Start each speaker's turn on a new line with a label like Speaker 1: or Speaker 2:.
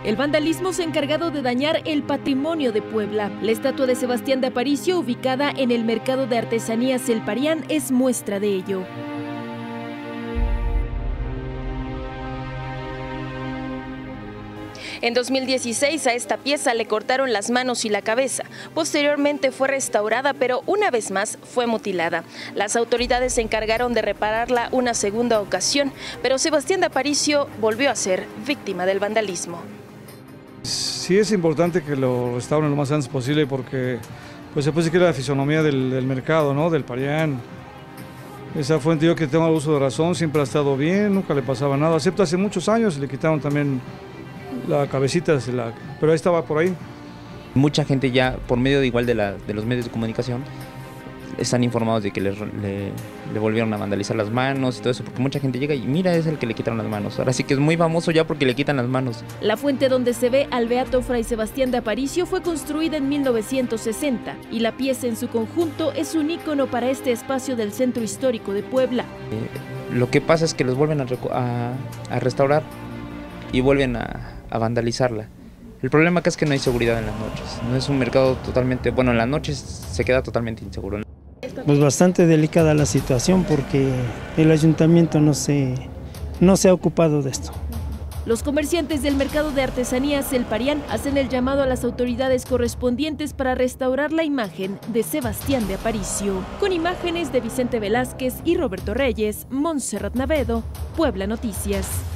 Speaker 1: El vandalismo se ha encargado de dañar el patrimonio de Puebla. La estatua de Sebastián de Aparicio, ubicada en el mercado de artesanías El Parián, es muestra de ello. En 2016 a esta pieza le cortaron las manos y la cabeza. Posteriormente fue restaurada, pero una vez más fue mutilada. Las autoridades se encargaron de repararla una segunda ocasión, pero Sebastián de Aparicio volvió a ser víctima del vandalismo.
Speaker 2: Sí es importante que lo restauren lo más antes posible porque pues se puede decir que era la fisonomía del mercado, ¿no? Del Parián. Esa fuente yo que tengo uso de razón, siempre ha estado bien, nunca le pasaba nada, excepto hace muchos años le quitaron también la cabecita, pero ahí estaba por ahí.
Speaker 3: Mucha gente ya, por medio de los medios de comunicación, están informados de que le volvieron a vandalizar las manos y todo eso, porque mucha gente llega y mira, es el que le quitaron las manos. Ahora sí que es muy famoso ya porque le quitan las manos.
Speaker 1: La fuente donde se ve al beato Fray Sebastián de Aparicio fue construida en 1960 y la pieza en su conjunto es un ícono para este espacio del centro histórico de Puebla.
Speaker 3: Lo que pasa es que los vuelven a restaurar y vuelven a vandalizarla. El problema acá es que no hay seguridad en las noches. No es un mercado totalmente, bueno, en las noches se queda totalmente inseguro.
Speaker 4: Pues bastante delicada la situación porque el ayuntamiento no se ha ocupado de esto.
Speaker 1: Los comerciantes del mercado de artesanías El Parián hacen el llamado a las autoridades correspondientes para restaurar la imagen de Sebastián de Aparicio. Con imágenes de Vicente Velázquez y Roberto Reyes, Montserrat Navedo, Puebla Noticias.